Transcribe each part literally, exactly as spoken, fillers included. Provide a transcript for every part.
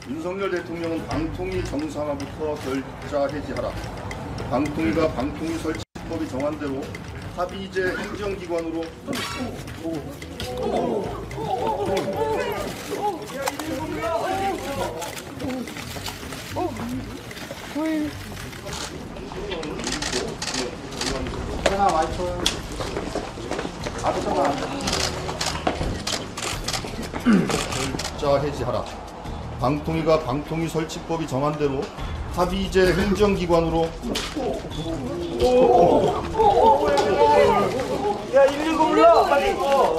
윤석열 대통령은 방통위 정상화부터 결자 해지하라. 방통위가 방통위 설치법이 정한 대로 합의제 행정기관으로 결자 해지하라. 방통위가 방통위 설치법이 정한 대로 합의제 행정기관으로 야 일일구 불러 빨리.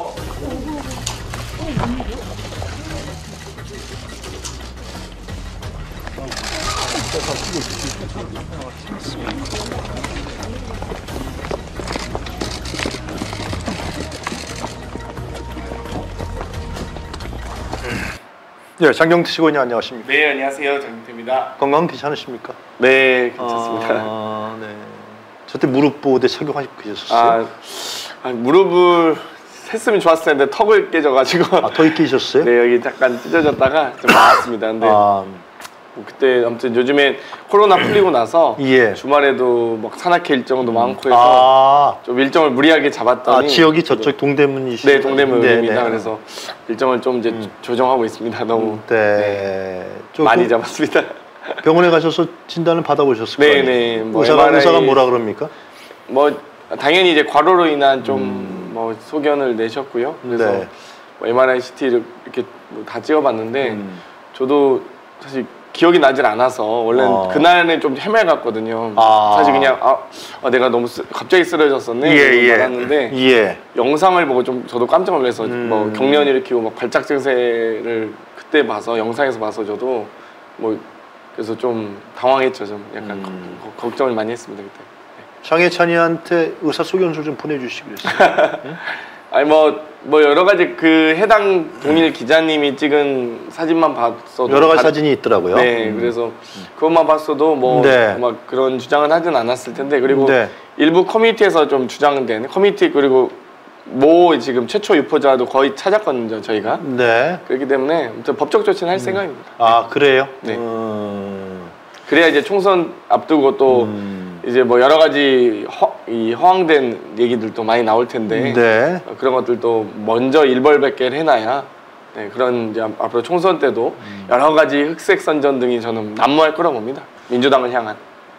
네, 장경태 시고님 안녕하십니까? 네, 안녕하세요. 장경태입니다. 건강 괜찮으십니까? 네, 괜찮습니다. 아, 네. 저때 무릎 보호대 착용하시고 계셨어요? 아, 아, 무릎을 했으면 좋았을 텐데 턱을 깨져가지고. 아, 턱이 깨졌어요? 네, 여기 잠깐 찢어졌다가 좀 나았습니다. 근데 아, 뭐 그때 아무튼 요즘에 코로나 풀리고 나서 예. 주말에도 막 산악회 일정도 많고 해서 아, 좀 일정을 무리하게 잡았더니. 아, 지역이 저쪽 동대문이시죠? 네, 동대문입니다. 네, 네. 그래서 일정을 좀 이제 음. 조정하고 있습니다. 너무 네. 네. 좀 많이 그 잡았습니다. 병원에 가셔서 진단을 받아보셨을 거예요? 네, 네. 뭐 의사가, 엠알아이 의사가 뭐라 그럽니까? 뭐 당연히 이제 과로로 인한 좀 음. 뭐 소견을 내셨고요. 그래서 네. 뭐 엠알아이, 씨티를 이렇게 뭐 다 찍어봤는데 음. 저도 사실 기억이 나질 않아서 원래는 아. 그날은 좀 헤매갔거든요. 아. 사실 그냥 아, 아 내가 너무 쓰, 갑자기 쓰러졌었네. 예, 예. 알았는데 예. 영상을 보고 좀 저도 깜짝 놀라서 음. 뭐 경련 일으키고 막 발작 증세를 그때 봐서 영상에서 봐서 저도 뭐 그래서 좀 당황했죠. 좀 약간 음. 거, 걱정을 많이 했습니다 그때. 장혜찬이한테 의사 소견서 좀 보내주시기 그랬어요. 응? 아니 뭐, 뭐 여러 가지 그 해당 동일 기자님이 찍은 사진만 봤어도 여러 가지 다, 사진이 있더라고요. 네, 음. 그래서 그것만 봤어도 뭐 네. 막 그런 주장은 하진 않았을 텐데 그리고 네. 일부 커뮤니티에서 좀 주장된 커뮤니티 그리고 모 지금 최초 유포자도 거의 찾았거든요 저희가. 네. 그렇기 때문에 아무튼 법적 조치는 할 음. 생각입니다. 아, 그래요? 네. 음. 그래야 이제 총선 앞두고 또 음. 이제 뭐 여러 가지 허, 이 허황된 얘기들도 많이 나올 텐데 네. 어, 그런 것들도 먼저 일벌백계를 해놔야 네, 그런 이제 앞으로 총선 때도 음. 여러 가지 흑색 선전 등이 저는 난무할 거라고 봅니다. 민주당을 향한.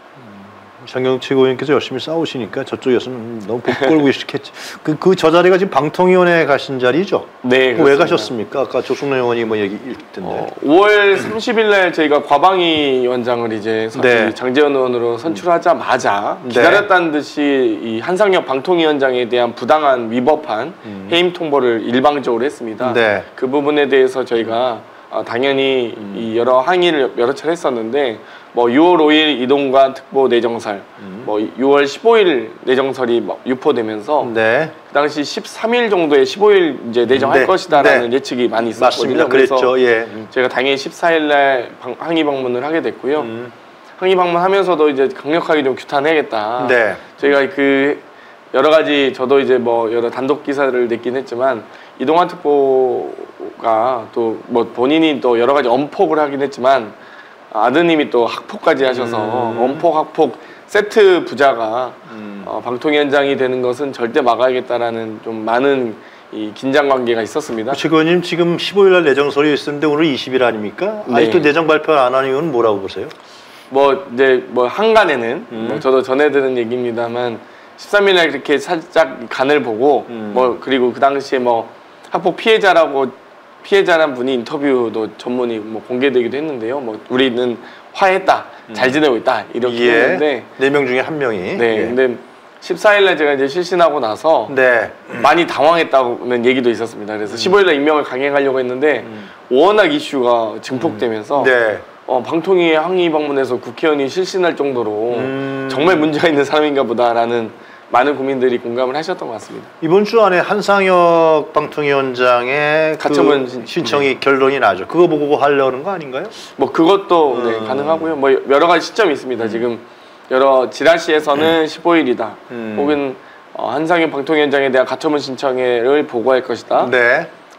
장경태 의원께서 열심히 싸우시니까 저쪽에서는 너무 복 걸고 계시겠지. 그, 그 저 자리가 지금 방통위원회에 가신 자리죠? 네. 왜 그렇습니다. 가셨습니까? 아까 조승래 의원이 뭐 얘기 읽던데. 어, 오월 삼십일 날 저희가 과방위 원장을 이제 선- 네. 장재원 의원으로 선출하자마자 네. 기다렸다는 듯이 이 한상혁 방통위원장에 대한 부당한 위법한 음. 해임 통보를 일방적으로 했습니다. 네. 그 부분에 대해서 저희가 어, 당연히 음. 이 여러 항의를 여러 차례 했었는데 뭐 유월 오일 이동관 특보 내정설, 음. 뭐 유월 십오일 내정설이 막 유포되면서 네. 그 당시 십삼일 정도에 십오일 이제 내정할 네. 것이다라는 네. 예측이 많이 있었거든요. 맞습니다. 그래서 그랬죠. 예. 저희가 당연히 십사일 날 방, 항의 방문을 하게 됐고요. 음. 항의 방문하면서도 이제 강력하게 좀 규탄해야겠다. 네. 저희가 그 여러 가지 저도 이제 뭐 여러 단독 기사를 냈긴 했지만 이동환 특보가 또 뭐 본인이 또 여러 가지 엄폭을 하긴 했지만 아드님이 또 학폭까지 하셔서 음. 엄폭 학폭 세트 부자가 음. 어, 방통위원장이 되는 것은 절대 막아야겠다라는 좀 많은 이 긴장 관계가 있었습니다. 최 의원님 지금 십오일 날 내정설이 있었는데 오늘 이십일 아닙니까? 네. 아직도 내정 발표 안 하는 이유는 뭐라고 보세요? 뭐 이제 뭐 한간에는 음. 뭐 저도 전해 들은 얘기입니다만 십삼일 날 이렇게 살짝 간을 보고 음. 뭐 그리고 그 당시에 뭐 학폭 피해자라고 피해자란 분이 인터뷰도 전문이 뭐 공개되기도 했는데요. 뭐 우리는 화해했다, 잘 지내고 있다 이렇게 예. 했는데 네 명 중에 한 명이. 네, 예. 근데 십사일 날 제가 이제 실신하고 나서 네. 많이 당황했다는 얘기도 있었습니다. 그래서 십오일 날 임명을 강행하려고 했는데 음. 워낙 이슈가 증폭되면서 네. 어, 방통위에 항의 방문해서 국회의원이 실신할 정도로 음. 정말 문제가 있는 사람인가 보다라는 많은 국민들이 공감을 하셨던 것 같습니다. 이번 주 안에 한상혁 방통위원장의 가처분 그 신청이 결론이 나죠. 그거 보고 하려는 거 아닌가요? 뭐 그것도 음. 네, 가능하고요. 뭐 여러 가지 시점이 있습니다. 지금 여러 지라시에서는 십오일이다. 음. 혹은 어, 한상혁 방통위원장에 대한 가처분 신청을 보고할 것이다. 네.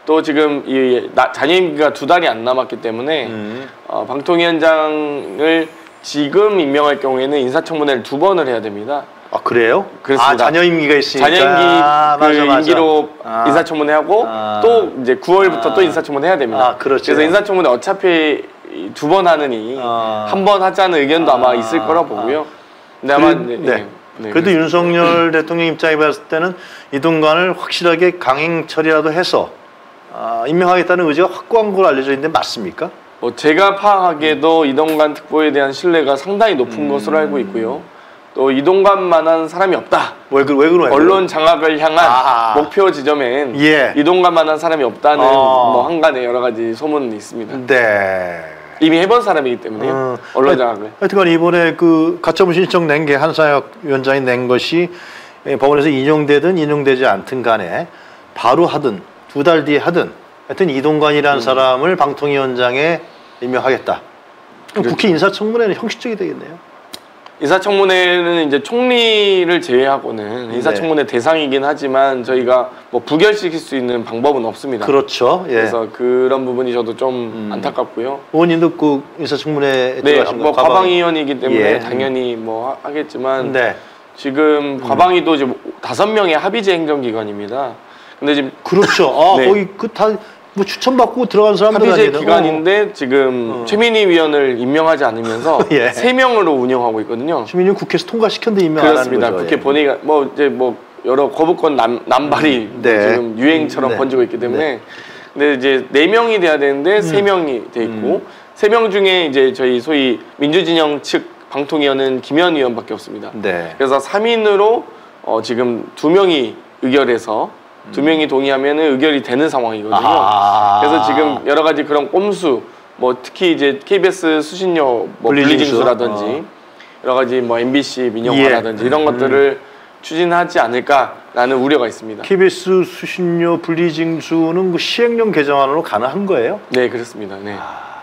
또 지금 이 나, 잔여 임기가 두 달이 안 남았기 때문에 음. 어, 방통위원장을 지금 임명할 경우에는 인사청문회를 두 번을 해야 됩니다. 아 그래요? 그렇습니다. 아 잔여 임기가 있으니까. 잔여 임기 아, 그 맞아, 맞아. 임기로 아. 인사청문회하고 아. 또 이제 구월부터 아. 또 인사청문회 해야 됩니다. 아, 그렇죠. 그래서 인사청문회 어차피 두 번 하느니 아. 한 번 하자는 의견도 아. 아마 있을 거라 보고요. 근데 아마 그래, 이제, 네. 네. 네, 그래도 그래서- 윤석열 대통령 입장에 봤을 때는 이동관을 확실하게 강행 처리라도 해서 아, 임명하겠다는 의지가 확고한 걸로 알려져 있는데 맞습니까? 뭐 제가 파악하기에도 이동관 특보에 대한 신뢰가 상당히 높은 것으로 알고 있고요. 또 이동관만한 사람이 없다. 왜, 그- 왜 그러냐? 언론 장악을 향한 아. 목표 지점엔 예. 이동관만한 사람이 없다는 어. 뭐 한간에 여러 가지 소문이 있습니다. 네. 이미 해본 사람이기 때문에요. 어, 언론 장악을. 하여튼간 이번에 그 가처분 신청 낸 게 한상혁 위원장이 낸 것이 예, 법원에서 인용되든 인용되지 않든 간에 바로 하든 두 달 뒤에 하든 하여튼 이동관이라는 음. 사람을 방통위원장에 임명하겠다. 그럼 국회 인사청문회는 형식적이 되겠네요. 인사청문회는 이제 총리를 제외하고는 네. 인사청문회 대상이긴 하지만 저희가 뭐 부결시킬 수 있는 방법은 없습니다. 그렇죠. 예. 그래서 그런 부분이 저도 좀 음. 안타깝고요. 의원님도 그 인사청문회에 네, 들어가신 뭐 거 과방위원이기 때문에 예. 당연히 뭐 하- 하겠지만 네. 지금 과방위도 지금 다섯 명의 합의제 행정기관입니다. 근데 지금 그렇죠. 아, 네. 거기 그 다 뭐 추천받고 들어간 사람들 합의제 아니에요? 기관인데 지금 어. 최민희 위원을 임명하지 않으면서 예. 세 명으로 운영하고 있거든요. 시민님 국회에서 통과시켰는데 임명 안 하는 그렇습니다. 거죠. 국회 예. 본회의가 뭐 이제 뭐 여러 거부권 남, 남발이 네. 지금 유행처럼 네. 번지고 있기 때문에 근데 이제 네 명이 돼야 되는데 세 명이 돼 있고 음. 세 명 중에 이제 저희 소위 민주진영 측 방통위원은 김현 위원밖에 없습니다. 네. 그래서 삼 인으로 어 지금 두 명이 의결해서 두 명이 동의하면은 의결이 되는 상황이거든요. 아. 그래서 지금 여러 가지 그런 꼼수, 뭐 특히 이제 케이비에스 수신료 뭐 분리징수. 분리징수라든지 어. 여러 가지 뭐 엠비씨 민영화라든지 예. 이런 음. 것들을 추진하지 않을까라는 우려가 있습니다. 케이비에스 수신료 분리징수는 그 시행령 개정안으로 가능한 거예요? 네, 그렇습니다. 네.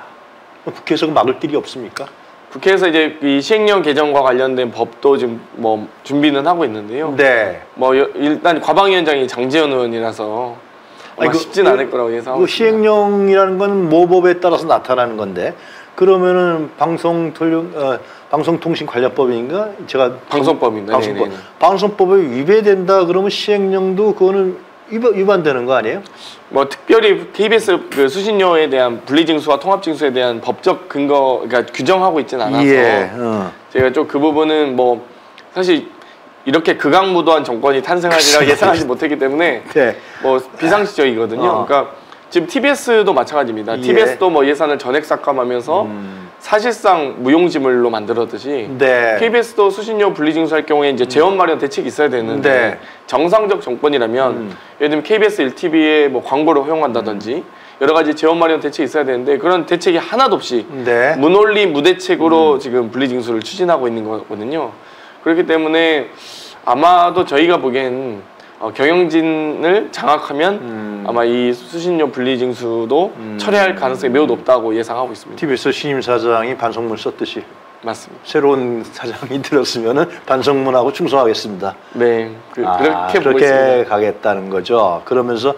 국회에서 그 막을 길이 없습니까? 국회에서 이제 이 시행령 개정과 관련된 법도 지금 뭐 준비는 하고 있는데요. 네. 뭐 여- 일단 과방위원장이 장재현 의원이라서 아마 아니, 그- 쉽진 그- 않을 거라고 예상하고 그 있습니다. 시행령이라는 건 모법에 따라서 나타나는 건데 그러면은 방송통령 어, 방송통신관련법인가 제가 방송법입니다. 방송법 네네네. 방송법에 위배된다 그러면 시행령도 그거는 위반, 위반되는 거 아니에요? 뭐 특별히 케이비에스 그 수신료에 대한 분리징수와 통합징수에 대한 법적 근거, 그러니까 규정하고 있지는 않아서 예. 어. 제가 좀 그 부분은 뭐 사실 이렇게 극악무도한 정권이 탄생하리라 예상하지 못했기 때문에 네. 뭐 비상시적이거든요. 어. 그러니까 지금 티비에스도 마찬가지입니다. 예. 티비에스도 뭐 예산을 전액 삭감하면서 음. 사실상 무용지물로 만들었듯이 네. 케이비에스도 수신료 분리징수할 경우에 이제 재원 마련 대책이 있어야 되는데 네. 정상적 정권이라면 음. 예를 들면 케이비에스 일 티비에 뭐 광고를 허용한다든지 여러 가지 재원 마련 대책이 있어야 되는데 그런 대책이 하나도 없이 네. 무논리 무대책으로 지금 분리징수를 추진하고 있는 거거든요. 그렇기 때문에 아마도 저희가 보기엔 어, 경영진을 장악하면 음. 아마 이 수신료 분리징수도 음. 철회할 가능성이 매우 높다고 예상하고 있습니다. 티비에스 신임 사장이 반성문 썼듯이 맞습니다. 새로운 사장이 들었으면은 반성문하고 충성하겠습니다. 네, 그, 아, 그렇게 보고 그렇게 있습니다. 가겠다는 거죠. 그러면서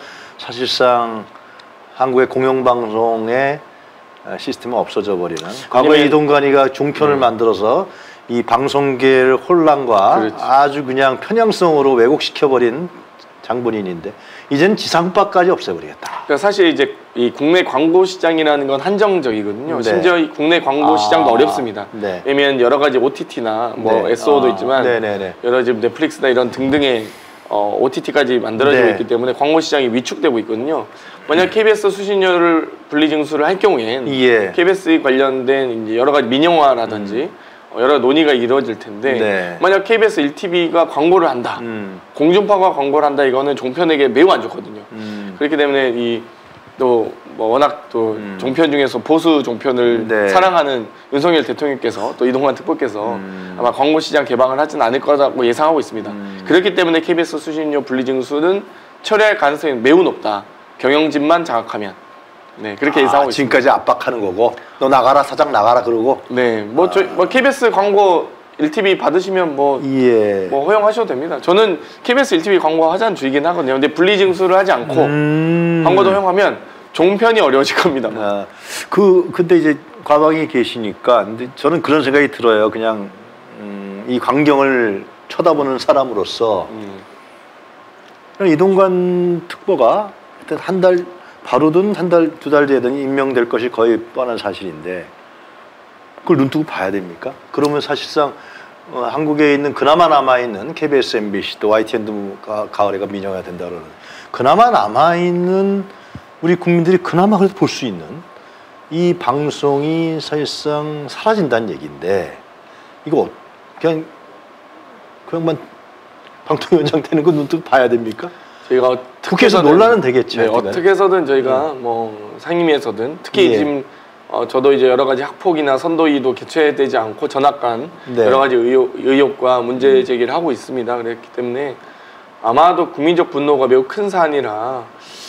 사실상 한국의 공영방송의 시스템은 없어져 버리는. 과거에 왜냐면- 이동관이가 종편을 음. 만들어서 이 방송계를 혼란과 그렇지. 아주 그냥 편향성으로 왜곡시켜 버린 장본인인데 이제는 지상파까지 없애버리겠다. 그러니까 사실 이제 이 국내 광고 시장이라는 건 한정적이거든요. 네. 심지어 이 국내 광고 아, 시장도 어렵습니다. 네. 왜냐면 여러 가지 오티티나 뭐 네. 에스오도 아, 있지만 네네네. 여러 지금 넷플릭스나 이런 등등의 어, 오티티까지 만들어지고 네. 있기 때문에 광고 시장이 위축되고 있거든요. 만약 케이비에스 수신료를 분리징수를 할 경우엔 예. 케이비에스 관련된 이제 여러 가지 민영화라든지 어, 여러 노니가 이루어질 텐데 네. 만약 케이비에스 일 티비가 광고를 한다. 음. 공중파가 광고를 한다. 이거는 종편에게 매우 안 좋거든요. 음. 그렇기 때문에 이 또 뭐 워낙 또 음. 종편 중에서 보수 종편을 네. 사랑하는 윤석열 대통령께서 또 이동관 특보께서 음. 아마 광고 시장 개방을 하진 않을 거라고 예상하고 있습니다. 음. 그렇기 때문에 케이비에스 수신료 분리징수는 철회할 가능성이 매우 높다. 경영진만 장악하면. 네, 그렇게 아, 예상하고 있습니다. 지금까지 압박하는 거고 너 나가라 사장 나가라 그러고 네, 뭐, 저, 뭐 케이비에스 광고 일 티비 받으시면 뭐, 예. 뭐 허용하셔도 됩니다. 저는 케이비에스 일 티비 광고 하자는 주의긴 하거든요. 근데 분리징수를 하지 않고 음. 광고도 허용하면 종편이 어려워질 겁니다. 아, 그 근데 이제 과방에 계시니까 근데 저는 그런 생각이 들어요. 그냥 음, 이 광경을 쳐다보는 사람으로서 음. 이동관 특보가 한 달 바로든 한 달 두 달 뒤에든 임명될 것이 거의 뻔한 사실인데 그걸 눈뜨고 봐야 됩니까? 그러면 사실상 어, 한국에 있는 그나마 남아있는 케이비에스, 엠비씨 또 와이티엔도 가을에가 민영화가 된다 그러는 그나마 남아있는 우리 국민들이 그나마 그래도 볼 수 있는 이 방송이 사실상 사라진다는 얘기인데 이거 그냥 그냥만 방통위원장 되는 거 눈뜨고 봐야 됩니까? 저희가 국회에서 논란은 되겠죠. 네, 어떻게 해서든 저희가 음. 뭐 상임위에서든 특히 예. 지금 어, 저도 이제 여러 가지 학폭이나 선도위도 개최되지 않고 전학간 네. 여러 가지 의혹, 의혹과 문제 제기를 하고 있습니다. 그렇기 때문에 아마도 국민적 분노가 매우 큰 사안이라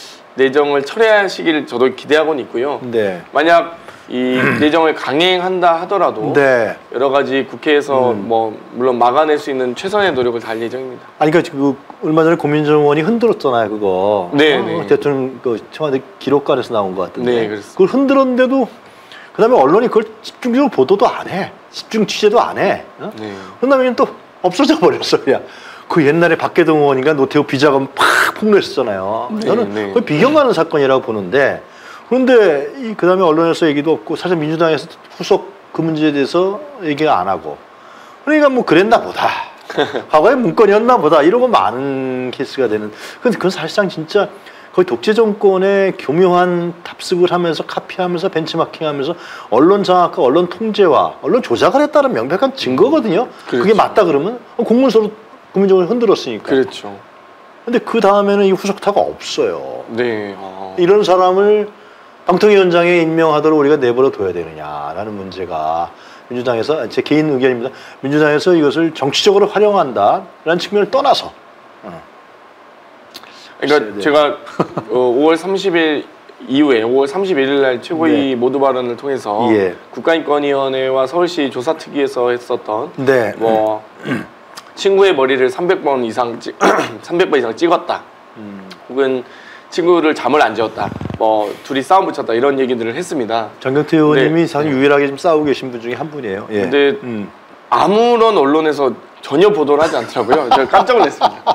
내정을 철회하시기를 저도 기대하고는 있고요. 네. 만약 이 내정을 강행한다 하더라도 네. 여러 가지 국회에서 음. 뭐 물론 막아낼 수 있는 최선의 노력을 다할 예정입니다. 아니 그러니까 그 얼마 전에 고민정 의원이 흔들었잖아요 그거. 네, 어, 네. 대통령 그 청와대 기록관에서 나온 것 같은데. 네, 그렇습니다. 그걸 흔들었는데도 그다음에 언론이 그걸 집중적으로 보도도 안 해. 집중 취재도 안 해. 어? 네. 그다음에 또 없어져 버렸어 그냥. 그 옛날에 박계동 의원인가 노태우 비자금 팍 폭로했었잖아요. 네, 저는 네. 거의 비경가는 사건이라고 보는데 그런데 이 그다음에 언론에서 얘기도 없고 사실 민주당에서 후속 그 문제에 대해서 얘기가 안 하고 그러니까 뭐 그랬나 보다. 과거에 문건이었나 보다 이러고 많은 케이스가 되는. 근데 그건 사실상 진짜 거의 독재 정권의 교묘한 탑승을 하면서 카피하면서 벤치마킹하면서 언론 장악과 언론 통제와 언론 조작을 했다는 명백한 증거거든요. 그렇죠. 그게 맞다 그러면 공문서로 국민적으로 흔들었으니까. 그렇죠. 근데 그 다음에는 이 후속타가 없어요. 네. 아. 이런 사람을 방통위원장에 임명하도록 우리가 내버려 둬야 되느냐라는 문제가 민주당에서 제 개인 의견입니다. 민주당에서 이것을 정치적으로 활용한다라는 측면을 떠나서. 어. 그러니까 제가 어, 오월 삼십일 이후에 오월 삼십일일 날 최고위 네. 모두 발언을 통해서 예. 국가인권위원회와 서울시 조사특위에서 했었던 네. 뭐 친구의 머리를 삼백 번 이상 찍 삼백 번 이상 찍었다. 음. 혹은 친구를 잠을 안 재웠다. 뭐 둘이 싸움 붙였다 이런 얘기들을 했습니다. 정경태 의원님이 네. 사실 유일하게 좀 싸우고 계신 분 중에 한 분이에요. 예. 근데 음. 아무런 언론에서 전혀 보도를 하지 않더라고요. 제가 깜짝 놀랐습니다.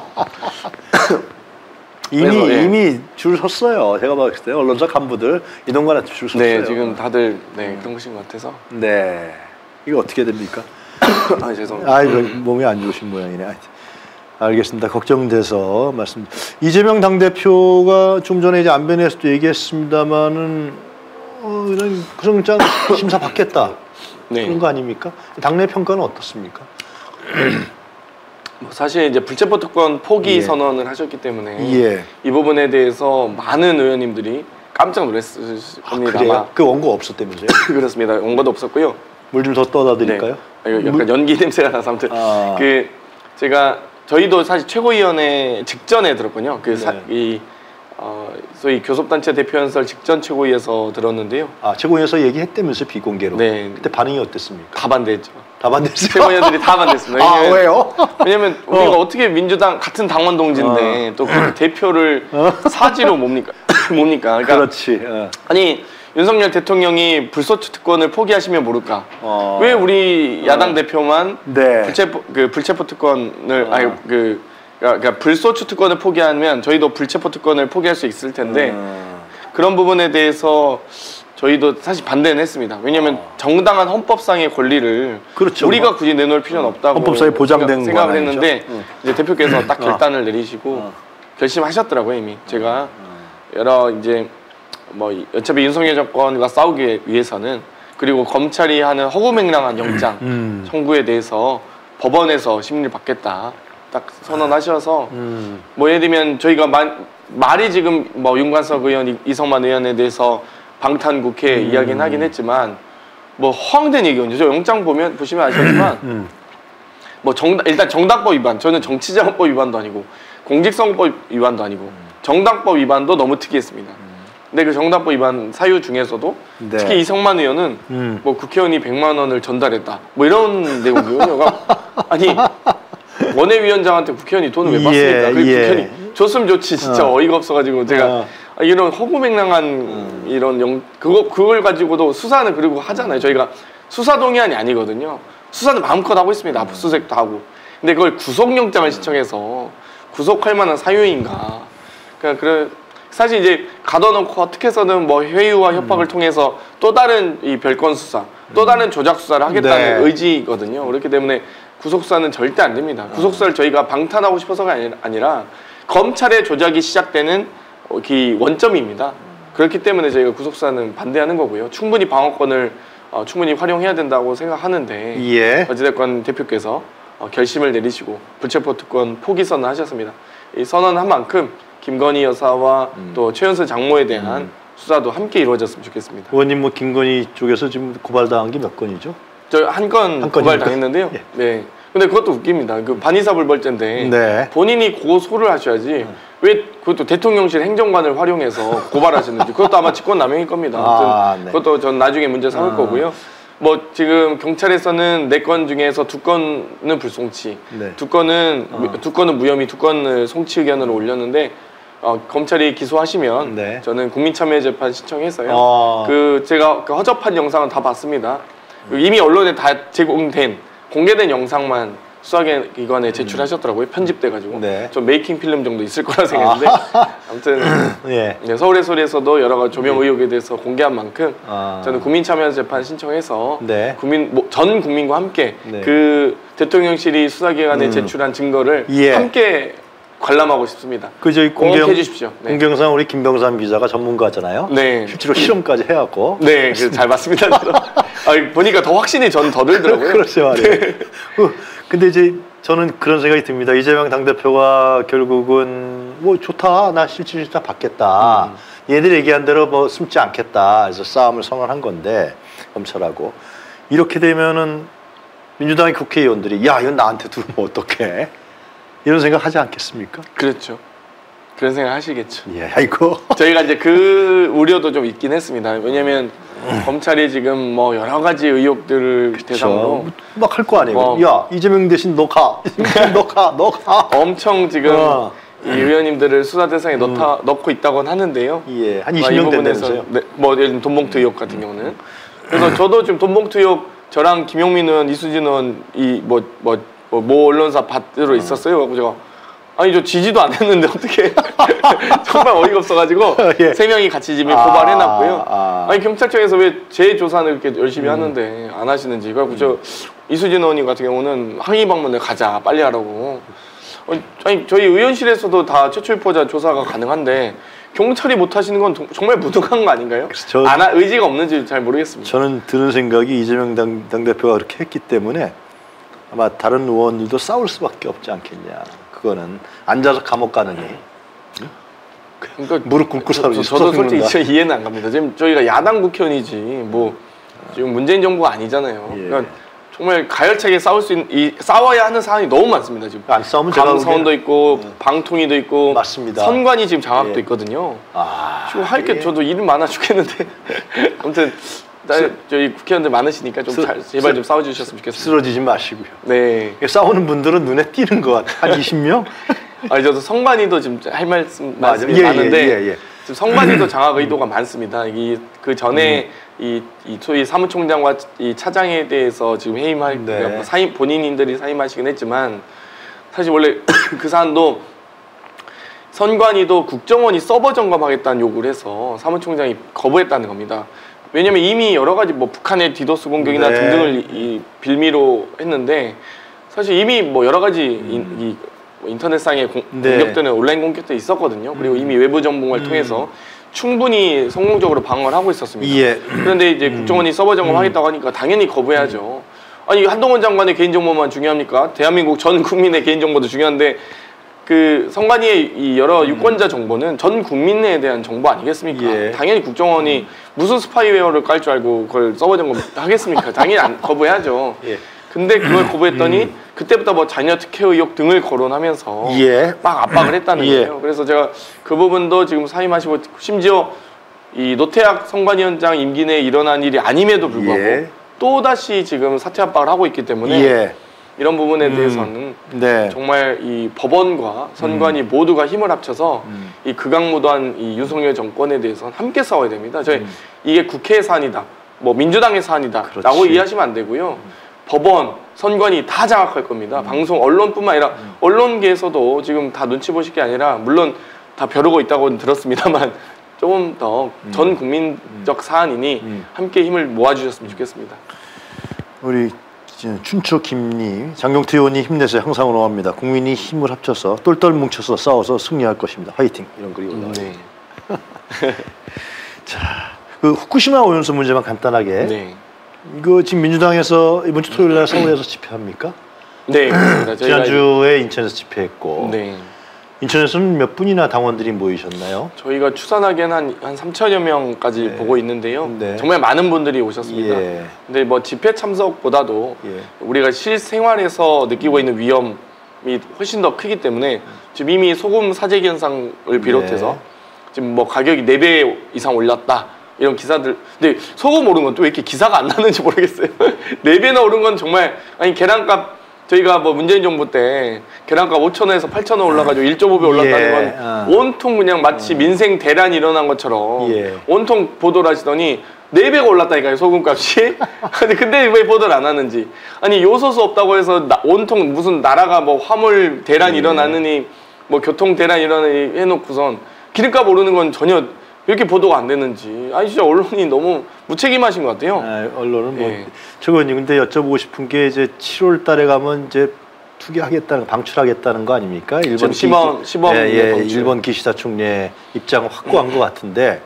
이미 그래서, 예. 이미 줄 섰어요. 제가 봤을 때 언론사 간부들 이동관한테 줄 섰어요. 네, 지금 다들 네, 그런 것인 것 같아서. 네. 이거 어떻게 됩니까? 아, 죄송합니다. 아, 이거 몸이 안 좋으신 모양이네. 하여튼. 알겠습니다. 걱정돼서 말씀. 이재명 당대표가 좀 전에 이제 안변에서도 얘기했습니다만은 어, 이런 구성장 심사 받겠다. 네. 그런 거 아닙니까? 당내 평가는 어떻습니까? 뭐 사실 이제 불체포 특권 포기 예. 선언을 하셨기 때문에 예. 이 부분에 대해서 많은 의원님들이 깜짝 놀랐을 아, 겁니다. 그래요? 아마. 그 원고 없었다면서요? 그렇습니다. 원고도 없었고요. 물 좀 더 떠다 드릴까요? 네. 아, 이거 약간 연기 냄새가 나서 아무튼 아. 그 제가 저희도 사실 최고위원회 직전에 들었군요. 그 이 네. 어, 소위 교섭단체 대표연설 직전 최고위에서 들었는데요. 아, 최고위에서 얘기했다면서 비공개로. 네. 그때 반응이 어땠습니까? 다 반대했죠. 다 반대했어요? 최고위원들이 다 반대했습니다. 아, 왜냐면- 왜요? 왜냐면 어. 우리가 어떻게 민주당 같은 당원 동지인데 또 그 대표를 사지로 뭡니까? 뭡니까? 그러니까 그렇지. 어. 아니 윤석열 대통령이 불소추 특권을 포기하시면 모를까? 어. 왜 우리 야당 대표만 네. 불체포 그 불체포 특권을 어. 아니 그 그러니까 불소추 특권을 포기하면 저희도 불체포 특권을 포기할 수 있을 텐데 어. 그런 부분에 대해서 저희도 사실 반대는 했습니다. 왜냐하면 어. 정당한 헌법상의 권리를 그렇죠. 우리가 뭐. 굳이 내놓을 필요는 없다고 헌법상에 보장된 생각, 생각을 건 했는데 아니죠. 응. 이제 대표께서 딱 어. 결단을 내리시고 어. 결심하셨더라고요 이미. 제가 여러 이제 뭐 어차피 윤석열 정권과 싸우기 위해서는 그리고 검찰이 하는 허구맹랑한 영장 음. 청구에 대해서 법원에서 심리를 받겠다 딱 선언하셔서 음. 뭐 예를 들면 저희가 마, 말이 지금 뭐 윤관석 의원, 이- 이성만 의원에 대해서 방탄국회 음. 이야기는 하긴 했지만 뭐 허황된 얘기거든요. 저 영장 보면 보시면 아시겠지만 음. 뭐 정, 일단 정당법 위반, 저는 정치자금법 위반도 아니고 공직선거법 위반도 아니고 정당법 위반도 너무 특이했습니다. 근데 그 정당법 위반 사유 중에서도 네. 특히 이성만 의원은 음. 뭐 국회의원이 백만 원을 전달했다. 뭐 이런 내용이요. 아니 원외위원장한테 국회의원이 돈을 왜 받습니까? 예, 그리고 예. 국회의원이 줬으면 좋지. 진짜 어. 어. 이가 없어가지고 제가 어. 아, 이런 허구맹랑한 음. 이런 영 그거 그걸 가지고도 수사는 그리고 하잖아요. 저희가 수사 동의안이 아니거든요. 수사는 마음껏 하고 있습니다. 압수수색도 하고. 근데 그걸 구속영장을 신청해서 구속할 만한 사유인가? 그러니까 그래 사실 이제 가둬놓고 어떻게 해서든 뭐 회유와 협박을 음. 통해서 또 다른 이 별건 수사, 또 다른 조작 수사를 하겠다는 네. 의지거든요. 그렇기 때문에 구속 수사는 절대 안 됩니다. 구속 수사를 저희가 방탄하고 싶어서가 아니- 아니라 검찰의 조작이 시작되는 어, 그 원점입니다. 그렇기 때문에 저희가 구속 수사는 반대하는 거고요. 충분히 방어권을 어, 충분히 활용해야 된다고 생각하는데 예. 어찌됐건 대표께서 어, 결심을 내리시고 불체포 특권 포기 선언을 하셨습니다. 이 선언한 만큼 김건희 여사와 음. 또 최은수 장모에 대한 음. 수사도 함께 이루어졌으면 좋겠습니다. 의원님 뭐 김건희 쪽에서 지금 고발당한 게 몇 건이죠? 저 한 건 한 고발 건입니까? 당했는데요. 예. 네. 근데 그것도 웃깁니다. 그 반의사불벌죄인데 네. 본인이 고소를 하셔야지 왜 그것도 대통령실 행정관을 활용해서 고발하셨는지 그것도 아마 직권남용일 겁니다. 아, 아무튼 네. 그것도 전 나중에 문제 삼을 아. 거고요. 뭐 지금 경찰에서는 네 건 중에서 두 건은 불송치, 네. 두 건은 어. 두 건은 무혐의, 두 건을 송치 의견으로 올렸는데 어, 검찰이 기소하시면 네. 저는 국민참여재판 신청해서요. 어. 그 제가 그 허접한 영상은 다 봤습니다. 이미 언론에 다 제공된 공개된 영상만 수사기관에 제출하셨더라고요. 편집돼가지고. 네. 좀 메이킹 필름 정도 있을 거라 생각했는데 아무튼 예. 네, 서울의 소리에서도 여러 가지 조명 의혹에 대해서 공개한 만큼 아. 저는 국민참여재판 신청해서 네. 국민 뭐, 전 국민과 함께 네. 그 대통령실이 수사기관에 음. 제출한 증거를 예. 함께 관람하고 싶습니다. 그 저희 꼭 공경 해주십시오. 네. 공경상 우리 김병삼 기자가 전문가잖아요. 네. 실제로 실험까지 해갖고. 네, 그래서 잘 봤습니다. 아, 보니까 더 확신이 전 더 들더라고요. 그렇죠 말이에요. 어, 근데 이제 저는 그런 생각이 듭니다. 이재명 당대표가 결국은 뭐 좋다, 나 실질 실타 받겠다. 음. 얘들 얘기한 대로 뭐 숨지 않겠다. 그래서 싸움을 선언한 건데 검찰하고 이렇게 되면은 민주당의 국회의원들이 야 이건 나한테 들으면 어떡해? 이런 생각 하지 않겠습니까? 그렇죠. 그런 생각 하시겠죠. 예, 아이고. 저희가 이제 그 우려도 좀 있긴 했습니다. 왜냐하면 검찰이 지금 뭐 여러 가지 의혹들을 대상으로 막 할 거 아니에요. 뭐. 야 이재명 대신 너 가, 이재명 너 가, 너 가. 엄청 지금 어. 이 의원님들을 수사 대상에 넣다, 넣고 있다곤 하는데요. 예, 한 아, 이십 이 명 부분에서 된다면서요. 네, 뭐 예를 들면 돈봉투 의혹 같은 경우는 그래서 저도 지금 돈봉투 의혹 저랑 김용민 의원, 이수진 의원 이뭐 뭐 뭐 모 언론사 밭으로 있었어요. 그래서 제가 아니 저 지지도 안 했는데 어떻게 정말 어이가 없어가지고 예. 세 명이 같이 지금 아, 고발해놨고요. 아. 아니 경찰청에서 왜 제 조사는 이렇게 열심히 음. 하는데 안 하시는지 그래갖고 저 이수진 의원님 같은 경우는 항의 방문을 가자 빨리 하라고. 어, 아니 저희 의원실에서도 다 최초 유포자 조사가 가능한데 경찰이 못 하시는 건 도- 정말 무능한 거 아닌가요? 저- 안 하, 의지가 없는지 잘 모르겠습니다. 저는 드는 생각이 이재명 당, 당대표가 그렇게 했기 때문에 아마 다른 의원들도 싸울 수밖에 없지 않겠냐. 그거는 앉아서 감옥 가느니 그러니까 무릎 꿇고 저, 살고 저, 저도 솔직히 진짜 이해는 안 갑니다. 지금 저희가 야당 국회의원이지 뭐 지금 문재인 정부가 아니잖아요. 예. 그러니까 정말 가열차게 싸울 수 있는 이 싸워야 하는 사안이 너무 많습니다 지금. 안 싸우면 제가 감사원도 보기에는- 있고 방통위도 있고 맞습니다. 선관위 지금 장악도 예. 있거든요. 아, 지금 할 게 예. 저도 일 많아 죽겠는데 아무튼 나, 저희 국회의원들 많으시니까 좀 쓰- 잘, 제발 쓰- 좀 싸워주셨으면 좋겠습니다. 쓰러지지 마시고요. 네. 싸우는 분들은 눈에 띄는 것 같아. 한 이십 명? 아니 저도 성관이도 지금 할 말씀 맞아요. 말씀이 예, 많은데 예, 예, 예. 지금 성관이도 장악 의도가 많습니다. 이 그 전에 음. 이, 이 소위 사무총장과 이 차장에 대해서 지금 해임할 네. 그러니까 사임 본인들이 사임하시긴 했지만 사실 원래 그 사안도 선관위도 국정원이 서버 점검하겠다는 요구를 해서 사무총장이 거부했다는 겁니다. 왜냐면 이미 여러 가지 뭐 북한의 디도스 공격이나 네. 등등을 이, 이 빌미로 했는데 사실 이미 뭐 여러 가지 이, 이 인터넷상의 공, 네. 공격들은 온라인 공격도 있었거든요. 그리고 이미 외부 정보를 통해서 충분히 성공적으로 방어를 하고 있었습니다. 예. 그런데 이제 국정원이 서버 점검하겠다고 하니까 당연히 거부해야죠. 아니 한동훈 장관의 개인정보만 중요합니까? 대한민국 전 국민의 개인정보도 중요한데 그 선관위의 이 여러 유권자 정보는 전 국민에 대한 정보 아니겠습니까? 예. 당연히 국정원이 무슨 스파이웨어를 깔 줄 알고 그걸 서버 점검 하겠습니까? 당연히 안, 거부해야죠. 예. 근데 그걸 거부했더니 그때부터 뭐 자녀 특혜 의혹 등을 거론하면서 예. 막 압박을 했다는 예. 거예요. 그래서 제가 그 부분도 지금 사임하시고 심지어 이 노태악 선관위원장 임기 내에 일어난 일이 아님에도 불구하고 예. 또 다시 지금 사퇴 압박을 하고 있기 때문에 예. 이런 부분에 음. 대해서는 네. 정말 이 법원과 선관위 음. 모두가 힘을 합쳐서 음. 이 극악무도한 이 윤석열 정권에 대해서는 함께 싸워야 됩니다. 저희 음. 이게 국회의 사안이다, 뭐 민주당의 사안이다라고 그렇지. 이해하시면 안 되고요. 법원, 선관위 다 장악할 겁니다. 음. 방송, 언론뿐만 아니라 언론계에서도 지금 다 눈치 보실 게 아니라 물론 다 벼르고 있다고는 들었습니다만 조금 더 전 국민적 사안이니 음. 함께 힘을 모아주셨으면 좋겠습니다. 우리 춘추 김님, 장경태 의원이 힘내세요. 항상 응원합니다. 국민이 힘을 합쳐서 똘똘 뭉쳐서 싸워서 승리할 것입니다. 화이팅! 이런 글이 올라와요. 네. 자, 그 후쿠시마 오염수 문제만 간단하게. 네. 이거 지금 민주당에서 이번 주 토요일 날 서울에서 집회합니까? 네, 그렇습니다. 저희가 지난주에 인천에서 집회했고. 네. 인천에서는 몇 분이나 당원들이 모이셨나요? 저희가 추산하기엔 한, 한 삼천여 명까지 네. 보고 있는데요. 네. 정말 많은 분들이 오셨습니다. 예. 근데 뭐 집회 참석보다도 예. 우리가 실생활에서 느끼고 있는 위험이 훨씬 더 크기 때문에 지금 이미 소금 사재기 현상을 비롯해서 네. 지금 뭐 가격이 네 배 이상 올랐다. 이런 기사들. 근데 소금 오른 건 또 왜 이렇게 기사가 안 나는지 모르겠어요. 네 배나 오른 건 정말, 아니 계란값 저희가 뭐 문재인 정부 때 계란값 오천 원에서 팔천 원 올라가지고 일 점 오 배 올랐다는 예, 건 어. 온통 그냥 마치 민생 대란이 일어난 것처럼 예. 온통 보도를 하시더니 네 배가 올랐다니까요, 소금값이. 근데 근데 왜 보도를 안 하는지. 아니 요소수 없다고 해서 나, 온통 무슨 나라가 뭐 화물 대란 예. 일어나느니 뭐 교통 대란 일어나니 해놓고선 기름값 오르는 건 전혀 왜 이렇게 보도가 안 되는지. 아니 진짜 언론이 너무 무책임하신 것 같아요. 아, 언론은 뭐 예. 최고님 근데 여쭤보고 싶은 게 이제 칠월 달에 가면 이제 투기하겠다는 방출하겠다는 거 아닙니까? 일본 시범- 기, 시범 예, 예, 방출. 일본 기시다 총리의 입장을 확고한 것 같은데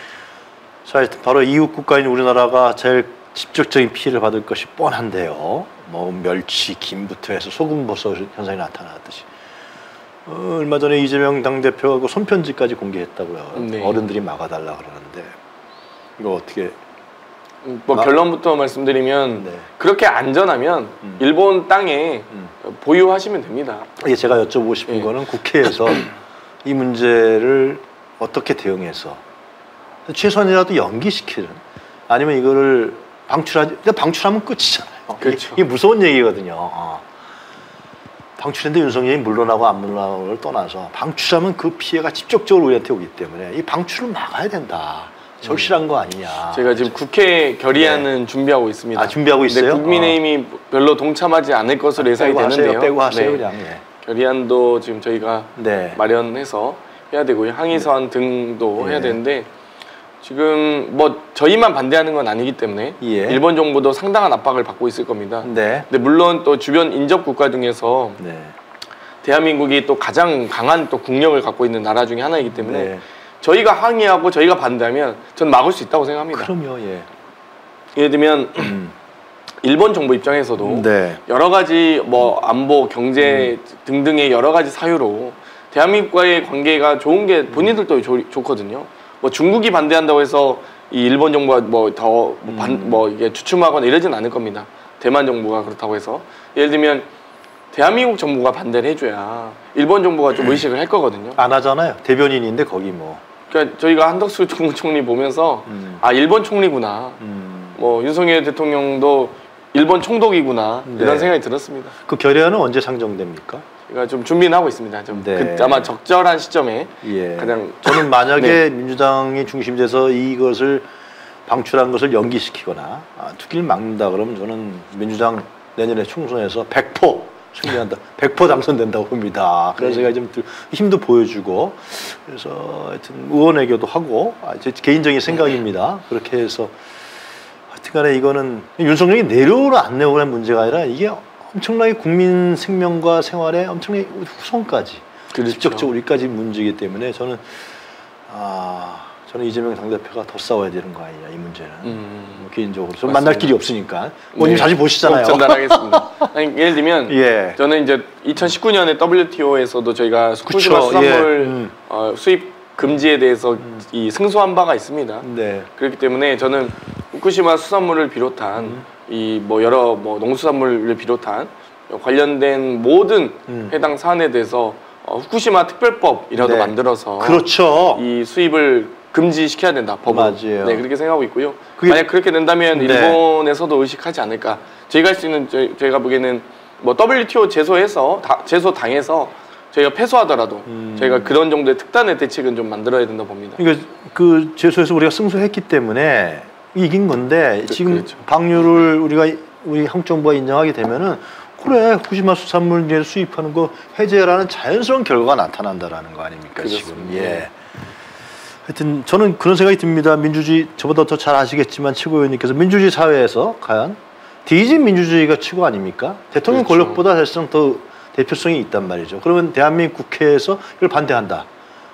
자 바로 이웃 국가인 우리나라가 제일 직접적인 피해를 받을 것이 뻔한데요. 뭐 멸치, 김부터 해서 소금버섯 현상이 나타났듯이. 어, 얼마 전에 이재명 당대표하고 손편지까지 공개했다고요. 네. 어른들이 막아달라 그러는데 이거 어떻게? 뭐 아. 결론부터 말씀드리면 네. 그렇게 안전하면 음. 일본 땅에 음. 보유하시면 됩니다. 이게 제가 여쭤보고 싶은 예. 거는 국회에서 이 문제를 어떻게 대응해서 최소한이라도 연기시키는 아니면 이거를 방출하지 방출하면 끝이잖아요. 그렇죠. 이게, 이게 무서운 얘기거든요. 어. 방출인데 윤석열이 물러나고 안 물러나고를 떠나서 방출하면 그 피해가 직접적으로 우리한테 오기 때문에 이 방출을 막아야 된다. 절실한 거 아니냐. 제가 지금 국회 결의안은 준비하고 있습니다. 아, 준비하고 근데 있어요? 국민의힘이 별로 동참하지 않을 것으로 예상이 빼고 하세요. 되는데요. 빼고 하세요 네. 그냥. 예. 결의안도 지금 저희가 네. 마련해서 해야 되고요. 항의 사안 등도 네. 해야 되는데 지금 뭐 저희만 반대하는 건 아니기 때문에 예. 일본 정부도 상당한 압박을 받고 있을 겁니다. 네. 근데 물론 또 주변 인접 국가 중에서 네. 대한민국이 또 가장 강한 또 국력을 갖고 있는 나라 중에 하나이기 때문에 네. 저희가 항의하고 저희가 반대하면 전 막을 수 있다고 생각합니다. 그럼요. 예. 예를 들면 일본 정부 입장에서도 네. 여러 가지 뭐 안보, 경제 등등의 여러 가지 사유로 대한민국과의 관계가 좋은 게 본인들도 조, 좋거든요. 뭐 중국이 반대한다고 해서 이 일본 정부가 뭐 더 뭐 음. 뭐 이게 주춤하거나 이러진 않을 겁니다. 대만 정부가 그렇다고 해서 예를 들면 대한민국 정부가 반대를 해줘야 일본 정부가 좀 의식을 할 거거든요. 안 하잖아요. 대변인인데 거기 뭐. 그러니까 저희가 한덕수 총리 보면서 음. 아 일본 총리구나. 음. 뭐 윤석열 대통령도 일본 총독이구나 네. 이런 생각이 들었습니다. 그 결의안은 언제 상정됩니까? 제가 좀 준비는 하고 있습니다. 좀 네. 그, 아마 적절한 시점에 예. 가장 저는 만약에 네. 민주당이 중심돼서 이것을 방출한 것을 연기시키거나 아, 투기를 막는다 그러면 저는 민주당 내년에 총선에서 백 퍼센트 승리한다. 백 퍼센트 당선된다고 봅니다. 그런 네. 생각이 좀 들- 힘도 보여주고 그래서 하여튼 의원외교도 하고 아, 제 개인적인 생각입니다. 그렇게 해서 하여튼간에 이거는 윤석열이 내려오는 안 내려오는 문제가 아니라 이게 엄청나게 국민 생명과 생활에 엄청나게 후손까지 그렇죠. 직접적으로 우리까지 문제이기 때문에 저는 아 저는 이재명 당대표가 더 싸워야 되는 거 아니냐 이 문제는 음, 뭐 개인적으로 좀 맞습니다. 만날 길이 없으니까 원님 네. 자주 보시잖아요. 꼭 전달하겠습니다. 아니, 예를 들면 예. 저는 이제 이천십구 년에 더블유티오에서도 저희가 후쿠시마 그쵸, 수산물 예. 음. 어, 수입 금지에 대해서 이 승소한 바가 있습니다. 네. 그렇기 때문에 저는 후쿠시마 수산물을 비롯한 음. 이 뭐 여러 뭐 농수산물을 비롯한 관련된 모든 음. 해당 사안에 대해서 어, 후쿠시마 특별법이라도 네. 만들어서 그렇죠. 이 수입을 금지시켜야 된다 법으로. 맞아요. 네 그렇게 생각하고 있고요. 그게- 만약 그렇게 된다면 네. 일본에서도 의식하지 않을까. 저희가 할 수 있는 저희, 저희가 보기에는 뭐 더블유티오 제소해서 다, 제소 당해서 저희가 패소하더라도 음. 저희가 그런 정도의 특단의 대책은 좀 만들어야 된다고 봅니다. 그러니까 그 제소에서 우리가 승소했기 때문에 이긴 건데 그- 지금 그렇죠. 방류를 우리가 우리 한국 정부가 인정하게 되면은 그래 후쿠시마 수산물을 수입하는 거 해제라는 자연스러운 결과가 나타난다라는 거 아닙니까 지금. 그렇습니다. 예. 하여튼 저는 그런 생각이 듭니다. 민주주의 저보다 더 잘 아시겠지만 최고위원님께서 민주주의 사회에서 과연 디지 민주주의가 최고 아닙니까? 대통령 그렇죠. 권력보다 사실상 더 대표성이 있단 말이죠. 그러면 대한민국 국회에서 이걸 반대한다.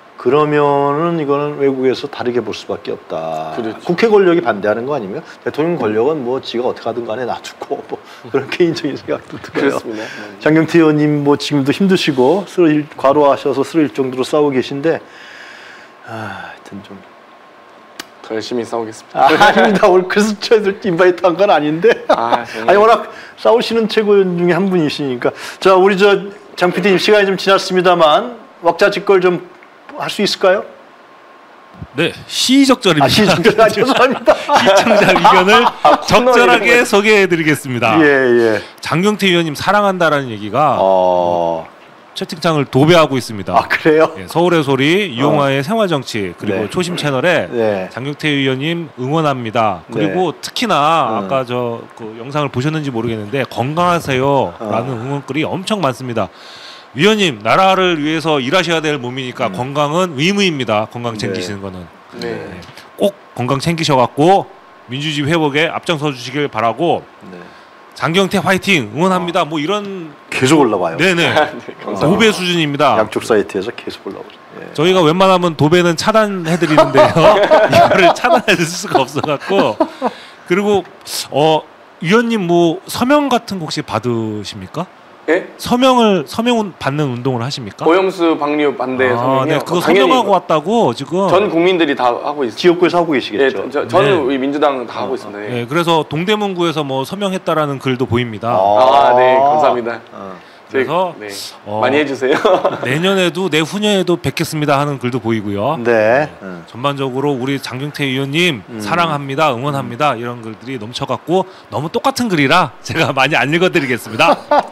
그러면은 이거는 외국에서 다르게 볼 수밖에 없다. 그렇죠. 국회 권력이 반대하는 거 아니면 대통령 권력은 뭐 지가 어떻게 하든 간에 놔두고 뭐 그런 개인적인 생각도 들어요. 그렇습니다. 네. 장경태 의원님 뭐 지금도 힘드시고 쓰러질 과로하셔서 쓰러질 정도로 싸우고 계신데 아, 하여튼 좀 더 열심히 싸우겠습니다. 아, 아닙니다. 오늘 그래서 저희들 인바이트 한 건 아닌데. 아, 정말. 아니 워낙 싸우시는 최고위원 중에 한 분이시니까. 자, 우리 저 장 피디님 시간이 좀 지났습니다만 왁자지껄 좀 할 수 있을까요? 네, 시의적절입니다. 아, 시청자 아, 죄송합니다. 시청자 의견을 적절하게 소개해드리겠습니다. 예, 예. 장경태 의원님 사랑한다라는 얘기가 어. 채팅창을 도배하고 있습니다. 아, 그래요? 예, 서울의 소리, 이용화의 생활정치, 그리고 네. 초심 채널에 네. 장경태 의원님 응원합니다. 그리고 특히나 음. 아까 저 그 영상을 보셨는지 모르겠는데 건강하세요라는 어. 응원글이 엄청 많습니다. 위원님, 나라를 위해서 일하셔야 될 몸이니까 건강은 의무입니다. 건강 챙기시는 거는 네. 꼭 건강 챙기셔갖고 민주주의 회복에 앞장서 주시길 바라고 네. 장경태 화이팅 응원합니다. 뭐 이런 계속 올라와요. 네네 감사합니다. 도배 수준입니다. 양쪽 사이트에서 계속 올라오죠. 예. 저희가 웬만하면 도배는 차단해드리는데요. 이거를 차단해줄 수가 없어갖고 그리고 어 위원님 뭐 서명 같은 거 혹시 받으십니까? 예? 서명을 서명 받는 운동을 하십니까? 오염수 방류 반대 아, 서명이요. 네, 그거 당연히 서명하고 왔다고 지금. 전 국민들이 다 하고 있어요. 지역구에서 하고 예, 계시겠죠. 저, 저는 네. 우리 민주당 다 하고 있습니다. 예. 네, 그래서 동대문구에서 뭐 서명했다라는 글도 보입니다. 아, 네, 감사합니다. 어. 그래서 네, 어, 많이 해주세요. 내년에도 내후년에도 뵙겠습니다 하는 글도 보이고요. 네. 음. 전반적으로 우리 장경태 의원님 사랑합니다, 응원합니다 이런 글들이 넘쳐갖고 너무 똑같은 글이라 제가 많이 안 읽어드리겠습니다.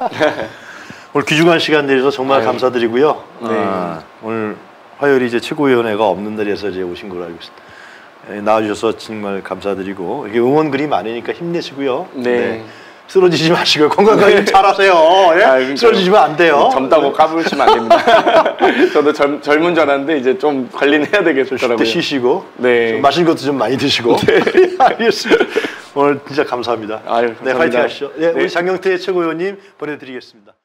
오늘 귀중한 시간 내주셔서 정말 아유. 감사드리고요. 네. 아, 오늘 화요일이 이제 최고위원회가 없는 날이어서 이제 오신 걸로 알고 있습니다. 예, 나와주셔서 정말 감사드리고 이렇게 응원 글이 많으니까 힘내시고요. 네. 쓰러지지 마시고요. 건강하게 잘하세요. 예? 아, 그러니까요. 쓰러지시면 안 돼요. 젊다고 까부시면 안 됩니다. 저도 젊, 젊은 줄 알았는데 이제 좀 관리는 해야 쉴 때 되겠더라고요. 쉬시고 네. 좀 맛있는 것도 좀 많이 드시고. 알겠습니다. 오늘 진짜 감사합니다. 아유, 네, 감사합니다. 화이팅 하시죠. 네, 네. 우리 장경태 최고위원님 보내드리겠습니다.